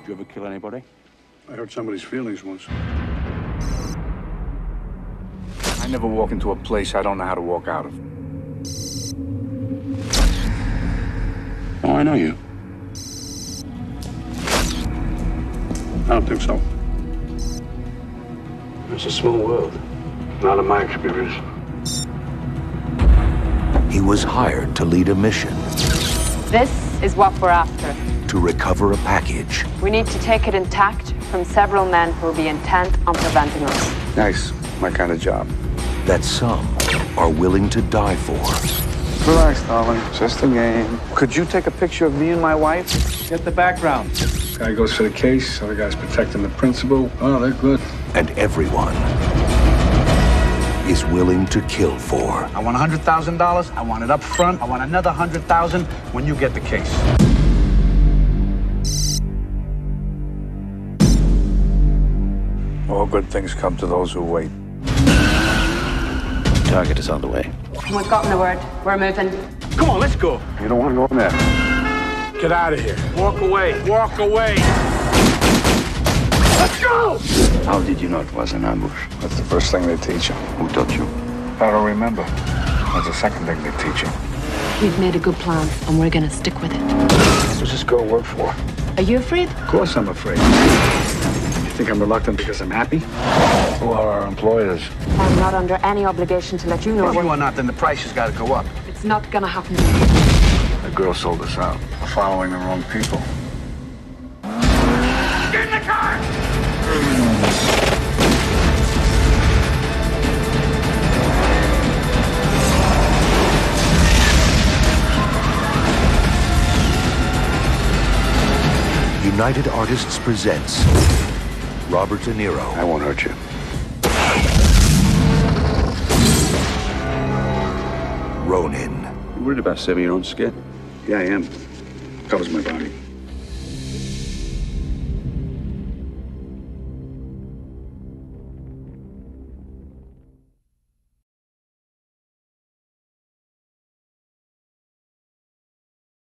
you ever kill anybody? I hurt somebody's feelings once. I never walk into a place I don't know how to walk out of. Oh, I know you. I don't think so. It's a small world. Not in my experience. He was hired to lead a mission. This is what we're after. To recover a package. We need to take it intact from several men who will be intent on preventing us. Nice. My kind of job. That some are willing to die for. Relax, darling. Just a game. Could you take a picture of me and my wife? Get the background. Guy goes for the case, other guy's protecting the principal. Oh, they're good. And everyone is willing to kill for. I want $100,000. I want it up front. I want another $100,000 when you get the case. All good things come to those who wait. Target is on the way. We've gotten the word. We're moving. Come on, let's go. You don't want to go in there. Get out of here. Walk away. Walk away. Let's go! How did you know it was an ambush? That's the first thing they teach you. Who taught you? I don't remember. That's the second thing they teach you. We've made a good plan, and we're gonna stick with it. Who's this girl work for? Are you afraid? Of course I'm afraid. You think I'm reluctant because I'm happy? Who are our employers? I'm not under any obligation to let you know. If you are not, then the price has got to go up. It's not gonna happen. The girl sold us out. We're following the wrong people. Get in the car! United Artists presents Robert De Niro. I won't hurt you. Ronin. You worried about saving your own skin? Yeah, I am. Covers my body.